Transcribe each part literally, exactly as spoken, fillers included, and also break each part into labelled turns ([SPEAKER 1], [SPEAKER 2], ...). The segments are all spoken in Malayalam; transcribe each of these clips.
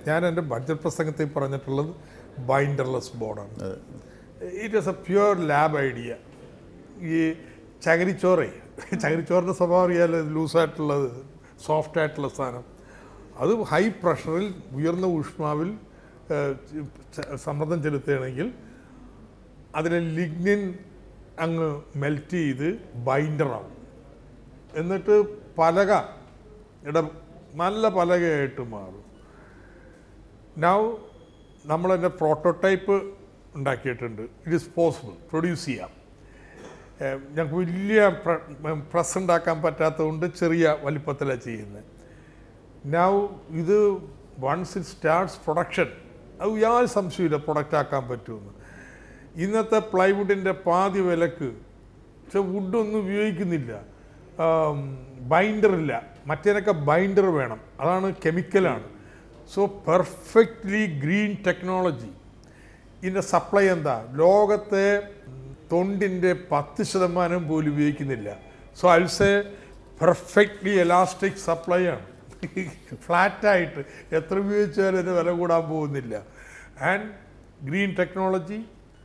[SPEAKER 1] ഞാൻ എൻ്റെ ബഡ്ജറ്റ് പ്രസംഗത്തിൽ പറഞ്ഞിട്ടുള്ളത് ബൈൻഡർലെസ് ബോർഡാണ്. It is a pure lab idea. ഈ ചകിരിച്ചോറേ ചകിരിച്ചോറിൻ്റെ സ്വഭാവം അറിയാലോ, ലൂസായിട്ടുള്ളത്, സോഫ്റ്റ് ആയിട്ടുള്ള സാധനം. അത് ഹൈ പ്രഷറിൽ ഉയർന്ന ഊഷ്മാവിൽ സമ്മർദ്ദം ചെലുത്തുകയാണെങ്കിൽ അതിലെ ലിഗ്നിൻ അങ്ങ് മെൽറ്റ് ചെയ്ത് ബൈൻഡറാവും. എന്നിട്ട് പലക ഇട നല്ല പലകയായിട്ട് മാറും. നൗ നമ്മളതിൻ്റെ പ്രോട്ടോടൈപ്പ് ഉണ്ടാക്കിയിട്ടുണ്ട്. ഇറ്റ് ഈസ് പോസിബിൾ, പ്രൊഡ്യൂസ് ചെയ്യാം. ഞങ്ങൾക്ക് വലിയ പ്രസ് ഉണ്ടാക്കാൻ പറ്റാത്തതുകൊണ്ട് ചെറിയ വലിപ്പത്തിലാണ് ചെയ്യുന്നത്. നൗ ഇത് വൺസ് ഇറ്റ് സ്റ്റാർട്ട്സ് പ്രൊഡക്ഷൻ, അത് യാതൊരു സംശയമില്ല പ്രൊഡക്റ്റ് ആക്കാൻ പറ്റുമെന്ന്. ഇന്നത്തെ പ്ലൈവുഡിൻ്റെ പാതി വിലക്ക്, പക്ഷെ വുഡൊന്നും ഉപയോഗിക്കുന്നില്ല, ബൈൻഡറില്ല. മറ്റേനൊക്കെ ബൈൻഡർ വേണം, അതാണ് കെമിക്കലാണ്. So perfectly green technology. ഇതിൻ്റെ സപ്ലൈ എന്താ? ലോകത്തെ തൊണ്ടിൻ്റെ പത്ത് ശതമാനം പോലും ഉപയോഗിക്കുന്നില്ല. So I will say perfectly elastic supply ആണ്. ഫ്ലാറ്റായിട്ട് എത്ര ഉപയോഗിച്ചാലും അതിന് വില കൂടാൻ പോകുന്നില്ല. ആൻഡ് ഗ്രീൻ ടെക്നോളജി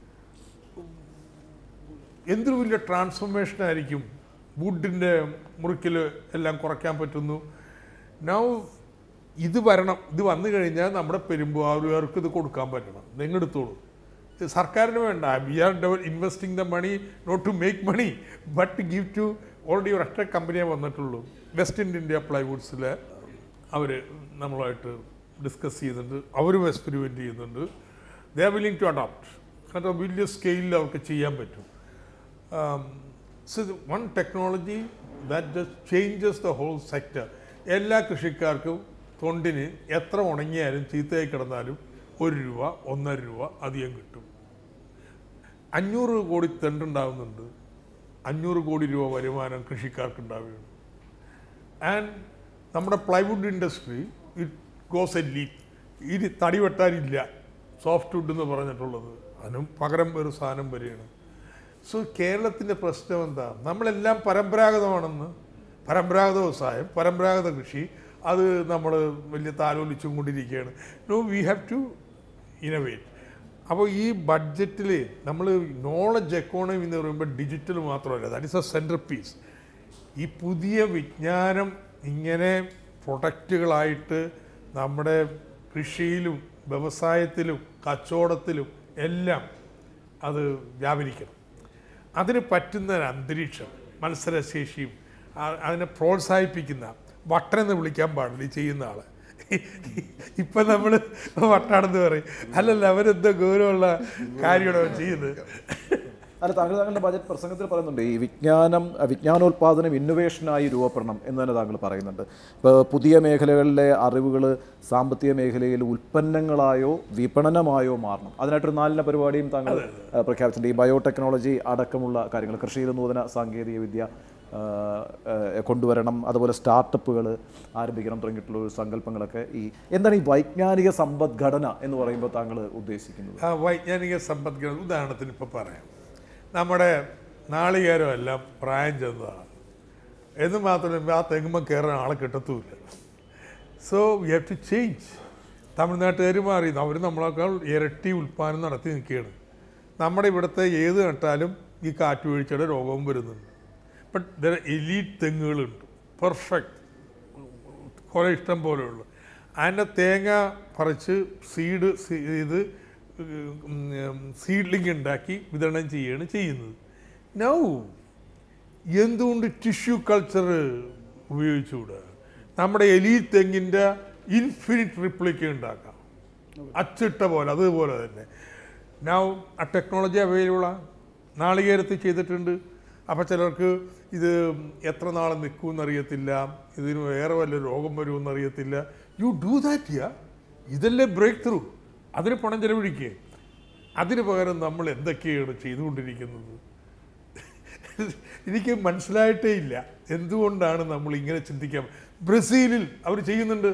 [SPEAKER 1] എന്തൊരു വലിയ ട്രാൻസ്ഫോർമേഷനായിരിക്കും. വുഡിൻ്റെ മുറിക്കൽ എല്ലാം കുറയ്ക്കാൻ പറ്റുന്നു. നൗ ഇത് വരണം. ഇത് വന്നു കഴിഞ്ഞാൽ നമ്മുടെ പെരുമ്പാവൂരുകാർക്ക് ഇത് കൊടുക്കാൻ പറ്റണം. നിങ്ങളെടുത്തോളൂ. സർക്കാരിന് വേണ്ട. We are investing the money not to make money but to give to already ഒരൊറ്റ കമ്പനിയെ വന്നിട്ടുള്ളൂ. വെസ്റ്റ് ഇന്ത്യ പ്ലൈവുഡ്സിൽ അവർ നമ്മളുമായിട്ട് ഡിസ്കസ് ചെയ്യുന്നുണ്ട്. അവരും എക്സ്പെരിമെൻറ്റ് ചെയ്യുന്നുണ്ട്. They are willing to adopt. കാരണം വലിയ സ്കെയിലിൽ അവർക്ക് ചെയ്യാൻ പറ്റും. So one technology that just changes the whole sector. എല്ലാ കൃഷിക്കാർക്കും തൊണ്ടിന് എത്ര ഉണങ്ങിയാലും ചീത്തയായി കിടന്നാലും ഒരു രൂപ ഒന്നര രൂപ അധികം കിട്ടും. അഞ്ഞൂറ് കോടി തെണ്ടുണ്ടാകുന്നുണ്ട്. അഞ്ഞൂറ് കോടി രൂപ വരുമാനം കൃഷിക്കാർക്ക് ഉണ്ടാവുകയാണ്. ആൻഡ് നമ്മുടെ plywood industry it goes a leap. ഇനി തടി വെട്ടാനില്ല സോഫ്റ്റ് വുഡ് എന്ന് പറഞ്ഞിട്ടുള്ളത്, അതിനും പകരം ഒരു സാധനം വരികയാണ്. സോ കേരളത്തിൻ്റെ പ്രശ്നം എന്താ? നമ്മളെല്ലാം പരമ്പരാഗതമാണെന്ന്, പരമ്പരാഗത വ്യവസായം, പരമ്പരാഗത കൃഷി, അത് നമ്മൾ വലിയ താലോലിച്ചും കൊണ്ടിരിക്കുകയാണ്. No, we have to innovate. അപ്പോൾ ഈ ബഡ്ജറ്റിൽ നമ്മൾ നോളജ് എക്കോണമി എന്ന് പറയുമ്പോൾ ഡിജിറ്റൽ മാത്രമല്ല, that is a centre piece. ഈ പുതിയ വിജ്ഞാനം ഇങ്ങനെ പ്രൊഡക്റ്റുകളായിട്ട് നമ്മുടെ കൃഷിയിലും വ്യവസായത്തിലും കച്ചവടത്തിലും എല്ലാം അത് വ്യാപരിക്കണം. അതിന് പറ്റുന്ന ഒരു അന്തരീക്ഷം, മത്സരശേഷിയും അതിനെ പ്രോത്സാഹിപ്പിക്കുന്ന, വട്ടനെന്ന് വിളിക്കാൻ പാടില്ല ഈ ചെയ്യുന്ന ആള്. ഇപ്പം നമ്മൾ വട്ടാണെന്ന് പറയും. അല്ലല്ല, അവരെന്തോ ഗൗരവമുള്ള കാര്യമാണോ ചെയ്യുന്നത്.
[SPEAKER 2] അല്ല, താങ്കൾ താങ്കളുടെ ബജറ്റ് പ്രസംഗത്തിൽ പറയുന്നുണ്ട് ഈ വിജ്ഞാനം വിജ്ഞാനോൽപാദനം ഇന്നൊവേഷനായി രൂപപ്പെടണം എന്ന് തന്നെ താങ്കൾ പറയുന്നുണ്ട്. ഇപ്പോൾ പുതിയ മേഖലകളിലെ അറിവുകൾ സാമ്പത്തിക മേഖലയിൽ ഉൽപ്പന്നങ്ങളായോ വിപണനമായോ മാറണം. അതിനായിട്ടൊരു നാലിന പരിപാടിയും താങ്കൾ പ്രഖ്യാപിച്ചിട്ടുണ്ട്. ഈ ബയോടെക്നോളജി അടക്കമുള്ള കാര്യങ്ങൾ, കൃഷിയിൽ നൂതന സാങ്കേതിക വിദ്യ കൊണ്ടുവരണം, അതുപോലെ സ്റ്റാർട്ടപ്പുകൾ ആരംഭിക്കണം തുടങ്ങിയിട്ടുള്ള ഒരു സങ്കല്പങ്ങളൊക്കെ. ഈ എന്താണ് ഈ വൈജ്ഞാനിക സമ്പദ്ഘടന എന്ന് പറയുമ്പോൾ താങ്കൾ ഉദ്ദേശിക്കുന്നത്?
[SPEAKER 1] ആ വൈജ്ഞാനിക സമ്പദ്ഘടന ഉദാഹരണത്തിന് ഇപ്പോൾ പറയാം. നമ്മുടെ നാളികേരം എല്ലാം പ്രായം ചെന്നതാണ് എന്ന് മാത്രമല്ല, ആ തെങ്ങുമ്പോൾ കയറാൻ ആളെ കിട്ടത്തുമില്ല. So we have to change. തമിഴ്നാട്ടുകാർ മാറി, അവർ നമ്മളെക്കാൾ ഇരട്ടി ഉൽപ്പാദനം നടത്തി നിൽക്കുകയാണ്. നമ്മുടെ ഇവിടുത്തെ ഏത് നട്ടാലും ഈ കാറ്റുവീഴ്ചയുടെ രോഗവും വരുന്നുണ്ട്. ബട്ട് ദർ എലീറ്റ് തെങ്ങുകളുണ്ട്, പെർഫെക്റ്റ്, കുറേ ഇഷ്ടം പോലെയുള്ള. അതിൻ്റെ തേങ്ങ പറിച്ച് സീഡ് ചെയ്ത് സീഡ്ലിംഗ് ഉണ്ടാക്കി വിതരണം ചെയ്യുകയാണ് ചെയ്യുന്നത്. നൗ എന്തുകൊണ്ട് ടിഷ്യൂ കൾച്ചർ ഉപയോഗിച്ചുകൂടാ? നമ്മുടെ എലീറ്റ് തെങ്ങിൻ്റെ ഇൻഫിനിറ്റ് റിപ്ലിക്ക ഉണ്ടാക്കാം, അച്ചിട്ട പോലെ. അതുപോലെ തന്നെ നൗ ആ ടെക്നോളജി അവൈലബിളാണ്. നാളികേരത്തിൽ ചെയ്തിട്ടുണ്ട്. അപ്പോൾ ചിലർക്ക് ഇത് എത്ര നാൾ നിൽക്കുമെന്നറിയത്തില്ല, ഇതിന് വേറെ വല്ല രോഗം വരുമെന്നറിയത്തില്ല. You do that ya. ഇതല്ലേ ബ്രേക്ക് ത്രൂ. അതിന് പണം ചെലവഴിക്കുക. അതിന് പകരം നമ്മൾ എന്തൊക്കെയാണ് ചെയ്തുകൊണ്ടിരിക്കുന്നത്? എനിക്ക് മനസ്സിലായിട്ടേ ഇല്ല എന്തുകൊണ്ടാണ് നമ്മൾ ഇങ്ങനെ ചിന്തിക്കാൻ. ബ്രസീലിൽ അവർ ചെയ്യുന്നുണ്ട്.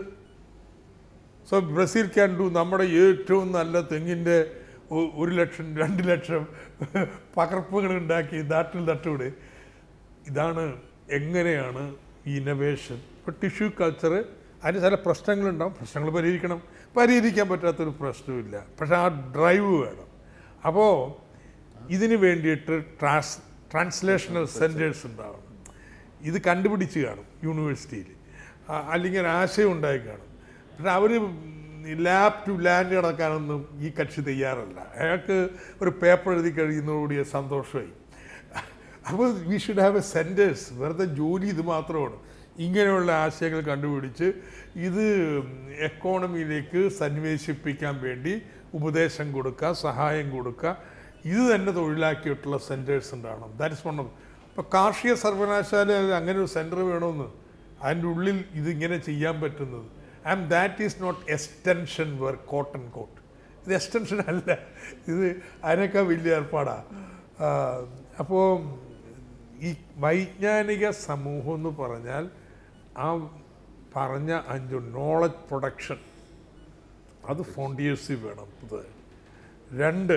[SPEAKER 1] So Brazil can do. നമ്മുടെ ഏറ്റവും നല്ല തെങ്ങിൻ്റെ ഒരു ലക്ഷം രണ്ട് ലക്ഷം പകർപ്പുകൾ ഉണ്ടാക്കി നാട്ടിൽ നട്ടുകൂടെ. ഇതാണ് എങ്ങനെയാണ് ഈ ഇന്നോവേഷൻ. ഇപ്പോൾ ടിഷ്യൂ കൾച്ചർ അതിന് ചില പ്രശ്നങ്ങളുണ്ടാവും, പ്രശ്നങ്ങൾ പരിഹരിക്കണം. പരിഹരിക്കാൻ പറ്റാത്തൊരു പ്രശ്നവുമില്ല, പക്ഷെ ആ ഡ്രൈവ് വേണം. അപ്പോൾ ഇതിന് വേണ്ടിയിട്ട് ട്രാൻസ് ട്രാൻസ്ലേഷണൽ സെൻറ്റേഴ്സ് ഉണ്ടാവണം. ഇത് കണ്ടുപിടിച്ച് കാണും യൂണിവേഴ്സിറ്റിയിൽ, അല്ലെങ്കിൽ ഒരു ആശയം ഉണ്ടായി കാണും. പക്ഷെ അവർ ലാബ് ടു ലാൻഡ് കിടക്കാനൊന്നും ഈ കക്ഷി തയ്യാറല്ല. അയാൾക്ക് ഒരു പേപ്പർ എഴുതി കഴിയുന്നതോടുകൂടി സന്തോഷമായി. അപ്പോൾ we should have a centres. വെറുതെ ജോലി ഇത് മാത്രമാണ്. ഇങ്ങനെയുള്ള ആശയങ്ങൾ കണ്ടുപിടിച്ച് ഇത് എക്കോണമിയിലേക്ക് സന്നിവേശിപ്പിക്കാൻ വേണ്ടി ഉപദേശം കൊടുക്കുക, സഹായം കൊടുക്കുക. ഇത് തന്നെ തൊഴിലാക്കിയിട്ടുള്ള സെൻറ്റേഴ്സ് ഉണ്ടാവണം. That is one of. ഇപ്പോൾ കാർഷിക സർവകലാശാല അങ്ങനെ ഒരു സെൻറ്റർ വേണമെന്ന്, അതിൻ്റെ ഉള്ളിൽ ഇതിങ്ങനെ ചെയ്യാൻ പറ്റുന്നത്. And that is not extension work, quote and quote. ഇത് എക്സ്റ്റൻഷൻ അല്ല, ഇത് അതിനേക്കാൾ വലിയ ഏർപ്പാടാണ്. അപ്പോൾ ഈ വൈജ്ഞാനിക സമൂഹം എന്ന് പറഞ്ഞാൽ ആ പറഞ്ഞ അഞ്ച് നോളജ് പ്രൊഡക്ഷൻ അത് ഫോണ്ടിയേഴ്സിൽ വേണം. പുതുതായി രണ്ട്,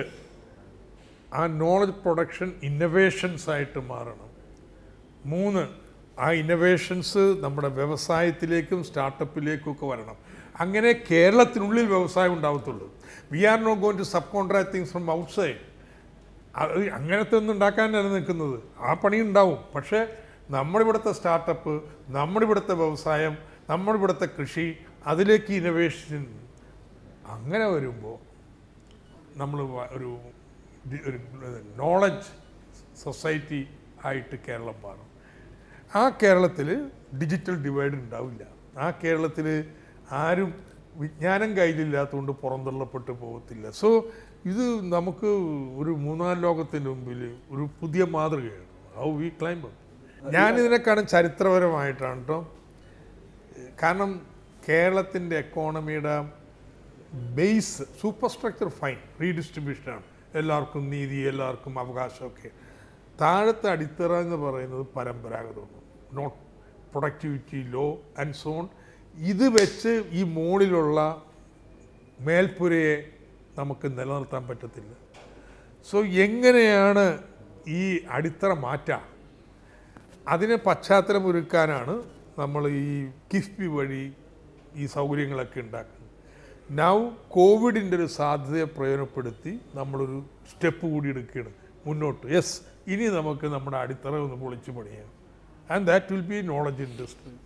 [SPEAKER 1] ആ നോളജ് പ്രൊഡക്ഷൻ ഇന്നൊവേഷൻസ് ആയിട്ട് മാറണം. മൂന്ന്, ആ ഇന്നൊവേഷൻസ് നമ്മുടെ വ്യവസായത്തിലേക്കും സ്റ്റാർട്ടപ്പിലേക്കും ഒക്കെ വരണം. അങ്ങനെ കേരളത്തിനുള്ളിൽ വ്യവസായം ഉണ്ടാവത്തുള്ളൂ. We are not going to subcontract things from outside. അത് അങ്ങനത്തെ ഒന്നും ഉണ്ടാക്കാനാണ് നിൽക്കുന്നത്. ആ പണി ഉണ്ടാവും, പക്ഷേ നമ്മുടെ ഇവിടുത്തെ സ്റ്റാർട്ടപ്പ്, നമ്മുടെ ഇവിടുത്തെ വ്യവസായം, നമ്മുടെ ഇവിടുത്തെ കൃഷി, അതിലേക്ക് ഇന്നൊവേഷൻ. അങ്ങനെ വരുമ്പോൾ നമ്മൾ ഒരു ഒരു നോളജ് സൊസൈറ്റി ആയിട്ട് കേരളം മാറും. ആ കേരളത്തിൽ ഡിജിറ്റൽ ഡിവൈഡ് ഉണ്ടാവില്ല. ആ കേരളത്തിൽ ആരും വിജ്ഞാനം കയ്യിലില്ലാത്തതുകൊണ്ട് പുറന്തള്ളപ്പെട്ട് പോകത്തില്ല. സോ ഇത് നമുക്ക് ഒരു മൂന്നാം ലോകത്തിൻ്റെ മുമ്പിൽ ഒരു പുതിയ മാതൃകയാണ്. How we climb. ഞാനിതിനെ കാണും ചരിത്രപരമായിട്ടാണ് കേട്ടോ. കാരണം കേരളത്തിൻ്റെ എക്കോണമിയുടെ ബേസ് സൂപ്പർ സ്ട്രക്ചർ ഫൈൻ, റീഡിസ്ട്രിബ്യൂഷനാണ്. എല്ലാവർക്കും നീതി, എല്ലാവർക്കും അവകാശമൊക്കെ. താഴത്തെ അടിത്തറ എന്ന് പറയുന്നത് പരമ്പരാഗതമാണ്, not productivity low and zone. ഇത് വെച്ച് ഈ മുകളിലുള്ള മേൽപ്പുരയെ നമുക്ക് നിലനിർത്താൻ പറ്റത്തില്ല. സോ എങ്ങനെയാണ് ഈ അടിത്തറ മാറ്റാം? അതിനെ പശ്ചാത്തലമൊരുക്കാനാണ് നമ്മൾ ഈ കിഫ്ബി വഴി ഈ സൗകര്യങ്ങളൊക്കെ ഉണ്ടാക്കുന്നത്. നൗ കോവിഡിൻ്റെ ഒരു സാധ്യതയെ പ്രയോജനപ്പെടുത്തി നമ്മളൊരു സ്റ്റെപ്പ് കൂടി എടുക്കുകയാണ് മുന്നോട്ട്. യെസ്, ഇനി നമുക്ക് നമ്മുടെ അടിത്തറ ഒന്ന് പൊളിച്ചു പണിയാം. And that will be knowledge industry.